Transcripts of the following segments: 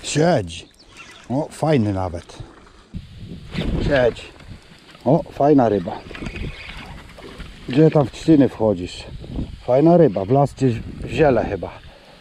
Siedzi. O, fajny nawet. Siedzi. O, fajna ryba. Gdzie tam w trzciny wchodzisz? Fajna ryba, wlazł gdzieś w ziele chyba.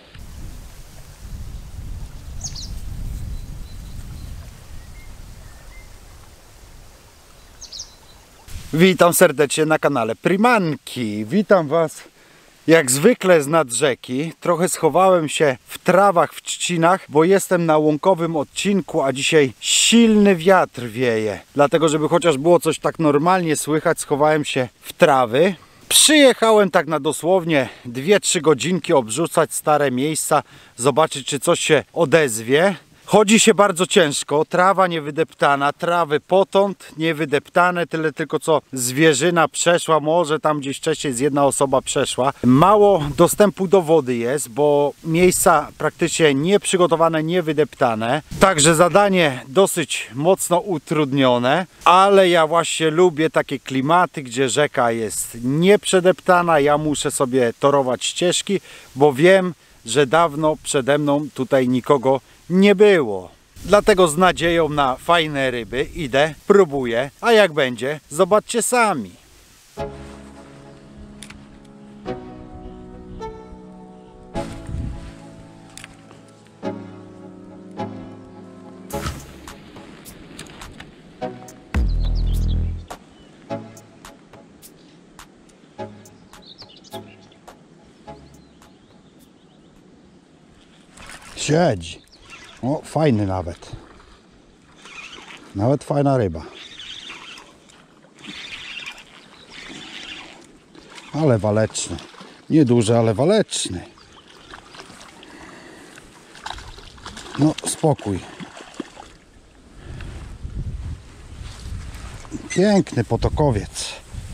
Witam serdecznie na kanale Primanki. Witam Was jak zwykle z nad rzeki. Trochę schowałem się w trawach, w trzcinach, bo jestem na łąkowym odcinku, a dzisiaj silny wiatr wieje. Dlatego, żeby chociaż było coś tak normalnie słychać, schowałem się w trawy. Przyjechałem tak na dosłownie 2-3 godzinki obrzucać stare miejsca, zobaczyć, czy coś się odezwie. Chodzi się bardzo ciężko, trawa niewydeptana, trawy potąd niewydeptane, tyle tylko co zwierzyna przeszła, może tam gdzieś wcześniej z jedna osoba przeszła. Mało dostępu do wody jest, bo miejsca praktycznie nieprzygotowane, niewydeptane. Także zadanie dosyć mocno utrudnione, ale ja właśnie lubię takie klimaty, gdzie rzeka jest nieprzedeptana. Ja muszę sobie torować ścieżki, bo wiem, że dawno przede mną tutaj nikogo nie było. Dlatego z nadzieją na fajne ryby idę, próbuję, a jak będzie, zobaczcie sami. Siedzi. O, fajny nawet. Nawet fajna ryba. Ale waleczny. Nieduży, ale waleczny. No, spokój. Piękny potokowiec.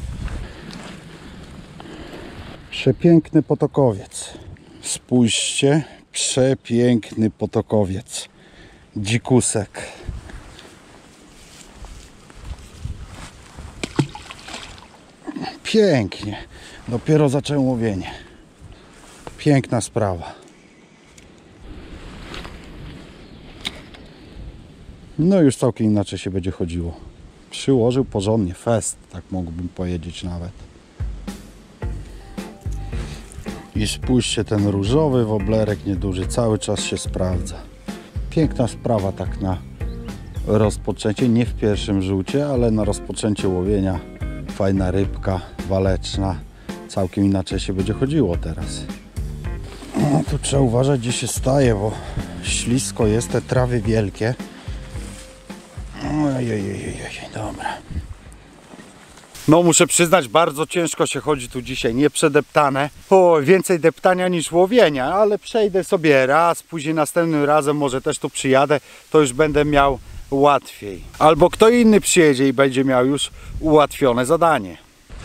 Przepiękny potokowiec. Spójrzcie. Przepiękny potokowiec. Dzikusek. Pięknie. Dopiero zacząłem łowienie. Piękna sprawa. No już całkiem inaczej się będzie chodziło. Przyłożył porządnie. Fest, tak mógłbym powiedzieć nawet. I spójrzcie, ten różowy woblerek nieduży cały czas się sprawdza. Piękna sprawa tak na rozpoczęcie, nie w pierwszym rzucie, ale na rozpoczęcie łowienia. Fajna rybka, waleczna. Całkiem inaczej się będzie chodziło teraz. No, tu trzeba uważać, gdzie się staje, bo ślisko jest, te trawy wielkie. Ojej, dobra. No muszę przyznać, bardzo ciężko się chodzi tu dzisiaj, nieprzedeptane. O, więcej deptania niż łowienia, ale przejdę sobie raz, później następnym razem może też tu przyjadę, to już będę miał łatwiej. Albo kto inny przyjedzie i będzie miał już ułatwione zadanie.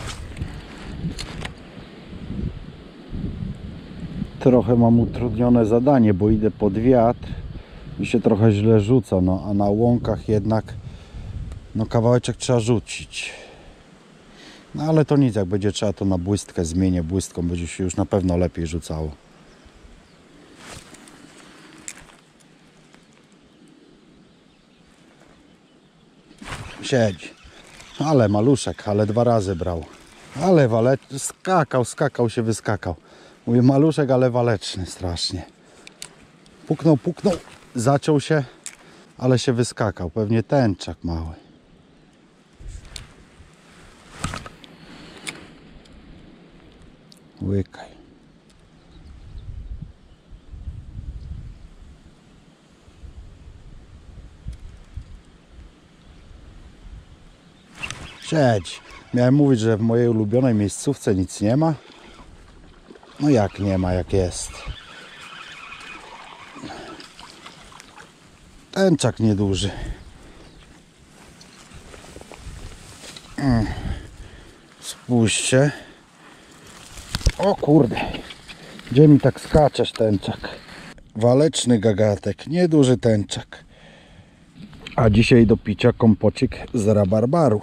Trochę mam utrudnione zadanie, bo idę pod wiatr i się trochę źle rzuca, no a na łąkach jednak no kawałeczek trzeba rzucić. No ale to nic, jak będzie trzeba, to na błystkę zmienię błystką, będzie się już na pewno lepiej rzucało. Siedzi. Ale maluszek, ale 2 razy brał. Ale skakał się, wyskakał. Mówię, maluszek, ale waleczny strasznie. Puknął, zaciął się, ale się wyskakał. Pewnie tęczak mały. Łykaj. Siedź. Miałem mówić, że w mojej ulubionej miejscówce nic nie ma. No jak nie ma, jak jest. Tęczak nieduży. Spójrzcie. O kurde, gdzie mi tak skaczesz, tęczak? Waleczny gagatek, nieduży tęczak. A dzisiaj do picia kompocik z rabarbaru.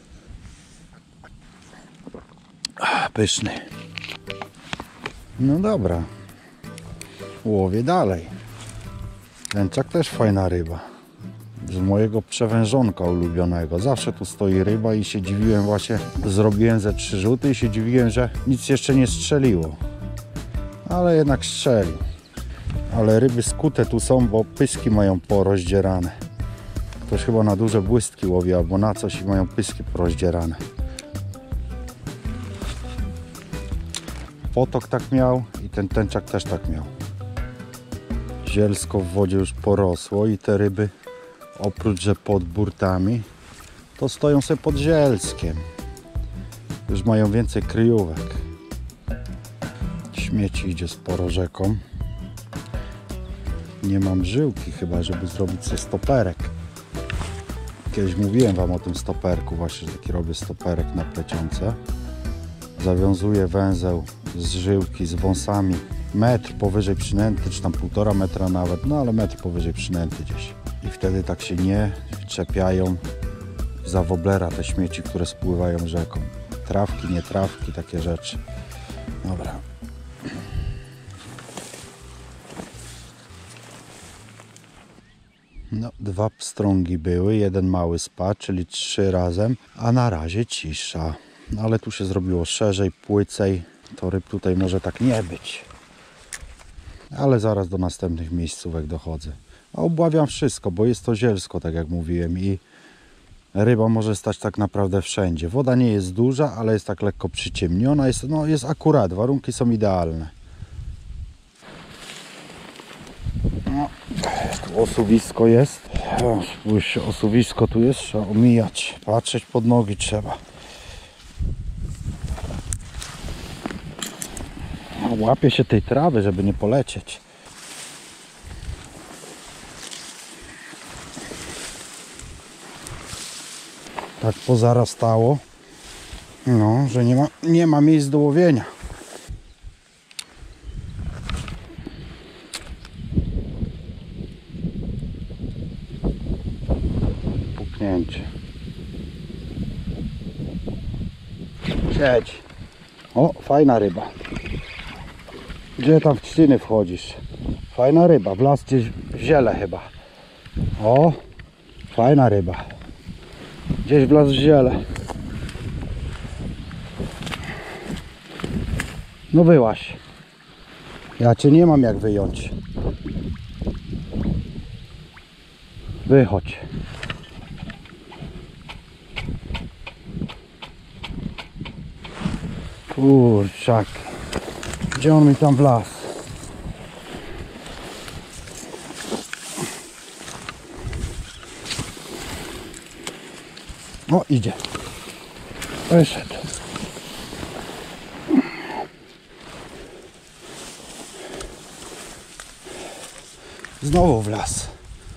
Pyszny. No dobra. Łowię dalej. Tęczak też fajna ryba. Z mojego przewężonka ulubionego. Zawsze tu stoi ryba i się dziwiłem właśnie. Zrobiłem ze 3 rzuty i się dziwiłem, że nic jeszcze nie strzeliło. Ale jednak strzelił. Ale ryby skute tu są, bo pyski mają porozdzierane. Ktoś chyba na duże błystki łowi albo na coś i mają pyski porozdzierane. Potok tak miał i ten tęczak też tak miał. Zielsko w wodzie już porosło i te ryby, oprócz że pod burtami, to stoją sobie pod zielskiem. Już mają więcej kryjówek. Śmieci idzie sporo rzeką. Nie mam żyłki chyba, żeby zrobić sobie stoperek. Kiedyś mówiłem wam o tym stoperku, właśnie, że taki robię stoperek na plecionce. Zawiązuję węzeł z żyłki, z wąsami. Metr powyżej przynęty, czy tam 1,5 metra nawet, no ale metr powyżej przynęty gdzieś. I wtedy tak się nie czepiają za woblera te śmieci, które spływają rzeką. Trawki, nie trawki, takie rzeczy. Dobra. No, 2 pstrągi były, jeden mały spadł, czyli 3 razem, a na razie cisza. No, ale tu się zrobiło szerzej, płycej, to ryb tutaj może tak nie być. Ale zaraz do następnych miejscówek dochodzę. A obławiam wszystko, bo jest to zielsko, tak jak mówiłem, i ryba może stać tak naprawdę wszędzie. Woda nie jest duża, ale jest tak lekko przyciemniona, jest akurat, warunki są idealne. No, tu osuwisko jest. O, spójrzcie, osuwisko tu jest, trzeba omijać, patrzeć pod nogi trzeba. Łapie się tej trawy, żeby nie polecieć. Tak pozarastało, no, że nie ma miejsc do łowienia. Puknięcie. Siedź. O, fajna ryba. Gdzie tam w trzciny wchodzisz? Fajna ryba, wlazł gdzieś w ziele chyba. O, fajna ryba. Gdzieś wlazł w ziele. No wyłaź. Ja cię nie mam jak wyjąć. Wychodź. Kurczak. Gdzie on mi tam wlazł? O, idzie. Wyszedł. Znowu wlazł.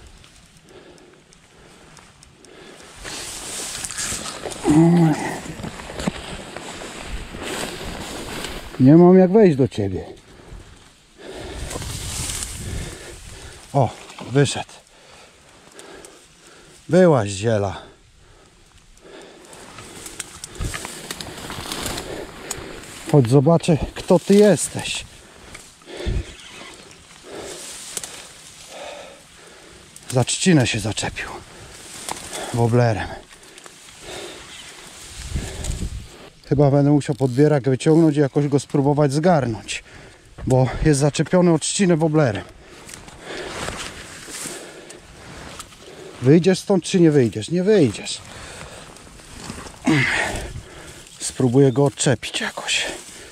Nie mam jak wejść do ciebie. O, wyszedł. Byłaś ziela. Chodź zobaczę, kto ty jesteś. Za trzcinę się zaczepił. Woblerem. Chyba będę musiał podbierak wyciągnąć i jakoś go spróbować zgarnąć. Bo jest zaczepiony od trzciny woblerem. Wyjdziesz stąd czy nie wyjdziesz? Nie wyjdziesz. Spróbuję go odczepić jakoś.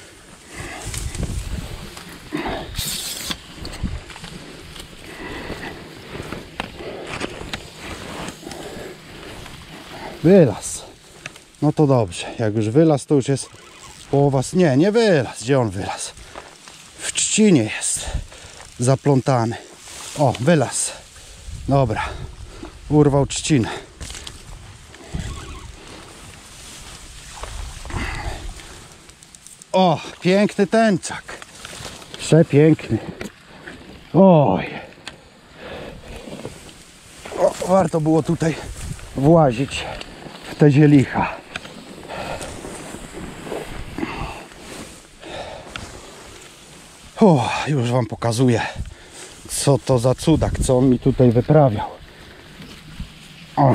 Wylazł. No to dobrze. Jak już wylazł, to już jest połowa... Nie wylazł. Gdzie on wylazł? W trzcinie jest zaplątany. O, wylazł. Dobra. Urwał trzcinę. O, piękny tęczak. Przepiękny. Oj. O, warto było tutaj włazić w te zielicha. O, już wam pokazuję, Co to za cudak, co on mi tutaj wyprawiał. O,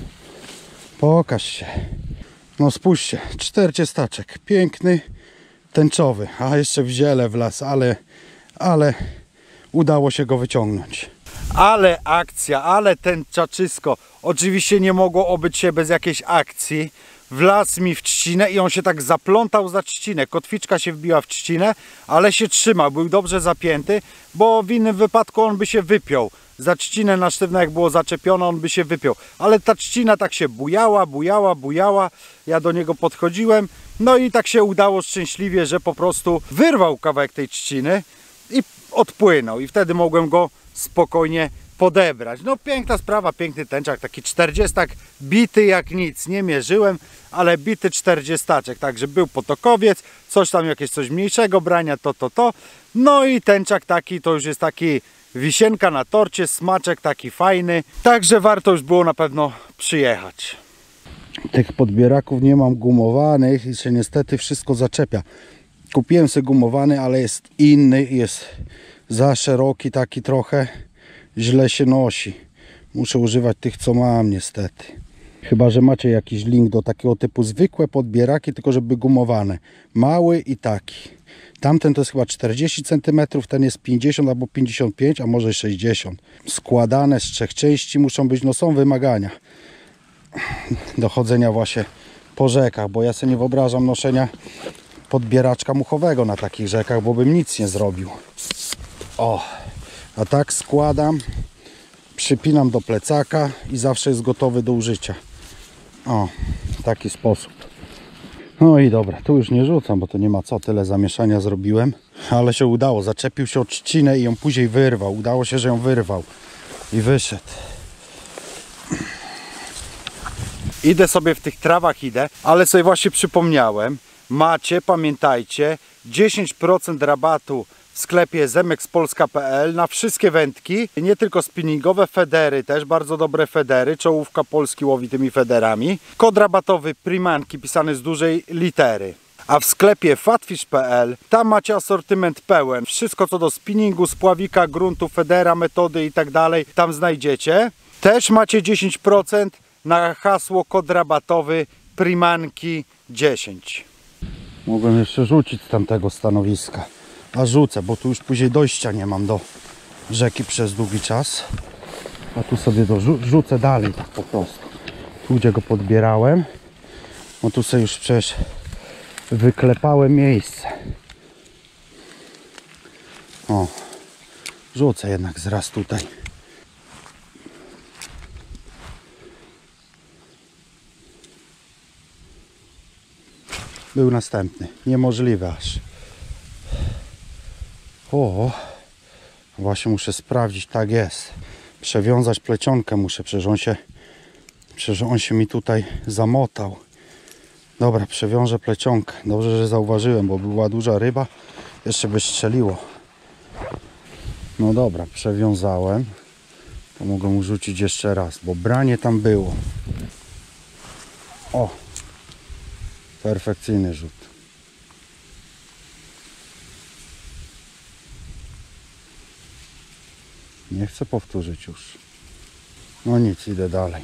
pokaż się. No spójrzcie, 40, piękny, tęczowy, a jeszcze w ziele wlazł, ale udało się go wyciągnąć. Ale akcja, ale tęczaczysko. Oczywiście nie mogło obyć się bez jakiejś akcji. Wlazł mi w trzcinę i on się tak zaplątał za trzcinę. Kotwiczka się wbiła w trzcinę, ale się trzymał, był dobrze zapięty, bo w innym wypadku on by się wypiął. Za trzcinę na sztywno jak było zaczepione, on by się wypiął. Ale ta trzcina tak się bujała. Ja do niego podchodziłem. No i tak się udało szczęśliwie, że po prostu wyrwał kawałek tej trzciny i odpłynął. I wtedy mogłem go spokojnie podebrać. No piękna sprawa, piękny tęczak, taki 40, bity jak nic, nie mierzyłem, ale bity 40, także był potokowiec, coś tam jakieś coś mniejszego brania, to. No i tęczak taki, to już jest taki wisienka na torcie, smaczek taki fajny, także warto już było na pewno przyjechać. Tych podbieraków nie mam gumowanych i się niestety wszystko zaczepia. Kupiłem sobie gumowany, ale jest inny, jest za szeroki taki trochę, źle się nosi. Muszę używać tych, co mam niestety. Chyba że macie jakiś link do takiego typu zwykłe podbieraki, tylko żeby gumowane. Mały i taki. Tamten to jest chyba 40 cm, ten jest 50 albo 55, a może 60. Składane z 3 części muszą być, no są wymagania do chodzenia właśnie po rzekach, bo ja sobie nie wyobrażam noszenia podbieraczka muchowego na takich rzekach, bo bym nic nie zrobił. O, a tak składam, przypinam do plecaka i zawsze jest gotowy do użycia. O, w taki sposób. No i dobra, tu już nie rzucam, bo to nie ma co, tyle zamieszania zrobiłem, ale się udało, zaczepił się o trzcinę i ją później wyrwał. Udało się, że ją wyrwał i wyszedł. Idę sobie w tych trawach, ale sobie właśnie przypomniałem, macie, pamiętajcie, 10% rabatu w sklepie zemexpolska.pl na wszystkie wędki, nie tylko spinningowe, federy też, bardzo dobre federy, czołówka Polski łowi tymi federami. Kod rabatowy Primanki pisany z dużej litery. A w sklepie fatfish.pl tam macie asortyment pełen, wszystko co do spinningu, spławika, gruntu, federa, metody i tak dalej, tam znajdziecie. Też macie 10% na hasło kod rabatowy Primanki 10. Mogłem jeszcze rzucić z tamtego stanowiska. A rzucę, bo tu już później dojścia nie mam do rzeki przez długi czas. A tu sobie rzucę dalej tak po prostu. Tu gdzie go podbierałem. No tu sobie już przecież wyklepałem miejsce. O, rzucę jednak zraz tutaj. Był następny. Niemożliwe aż. O, właśnie muszę sprawdzić, tak jest. Przewiązać plecionkę muszę, przecież on się mi tutaj zamotał. Dobra, przewiążę plecionkę. Dobrze, że zauważyłem, bo była duża ryba, jeszcze by strzeliło. No dobra, przewiązałem. To mogę mu rzucić jeszcze raz, bo branie tam było. O, perfekcyjny rzut. Nie chcę powtórzyć już. No nic, idę dalej.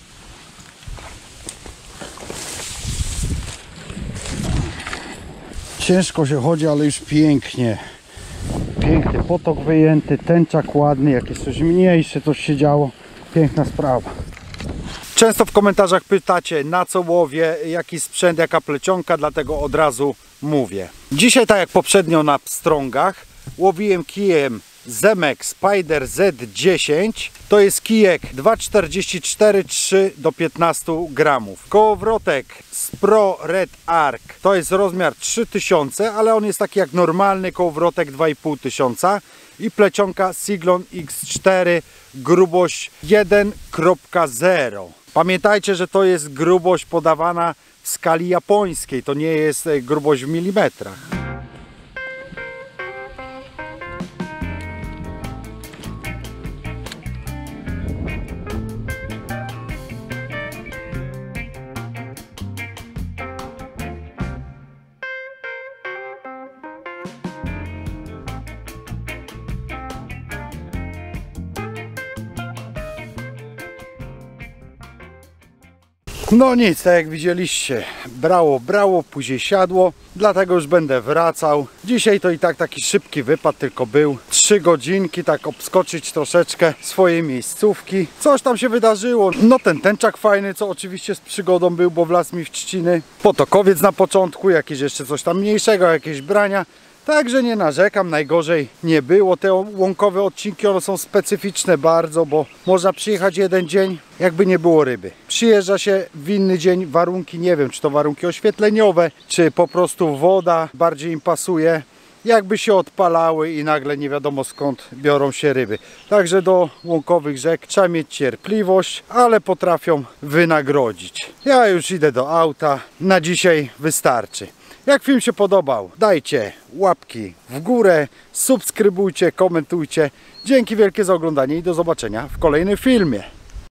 Ciężko się chodzi, ale już pięknie. Piękny potok wyjęty, tęczak ładny, jakieś coś mniejsze, coś się działo. Piękna sprawa. Często w komentarzach pytacie, na co łowię, jaki sprzęt, jaka plecionka, dlatego od razu mówię. Dzisiaj, tak jak poprzednio na pstrągach, łowiłem kijem Zemex Spider Z10. To jest kijek 2,44, 3 do 15 gramów. Kołowrotek Spro Red Arc to jest rozmiar 3000, ale on jest taki jak normalny kołowrotek 2500. I plecionka Siglon X4 grubość 1.0. Pamiętajcie, że to jest grubość podawana w skali japońskiej, to nie jest grubość w milimetrach. No nic, tak jak widzieliście, brało, później siadło, dlatego już będę wracał. Dzisiaj to i tak taki szybki wypad tylko był. 3 godzinki, tak obskoczyć troszeczkę swojej miejscówki. Coś tam się wydarzyło. No ten tęczak fajny, co oczywiście z przygodą był, bo wlazł mi w trzciny. Potokowiec na początku, jakieś jeszcze coś tam mniejszego, jakieś brania. Także nie narzekam, najgorzej nie było. Te łąkowe odcinki, one są specyficzne bardzo, bo można przyjechać jeden dzień, jakby nie było ryby. Przyjeżdża się w inny dzień, warunki, nie wiem, czy to warunki oświetleniowe, czy po prostu woda bardziej im pasuje. Jakby się odpalały i nagle nie wiadomo skąd biorą się ryby. Także do łąkowych rzek trzeba mieć cierpliwość, ale potrafią wynagrodzić. Ja już idę do auta, na dzisiaj wystarczy. Jak film się podobał, dajcie łapki w górę, subskrybujcie, komentujcie. Dzięki wielkie za oglądanie i do zobaczenia w kolejnym filmie.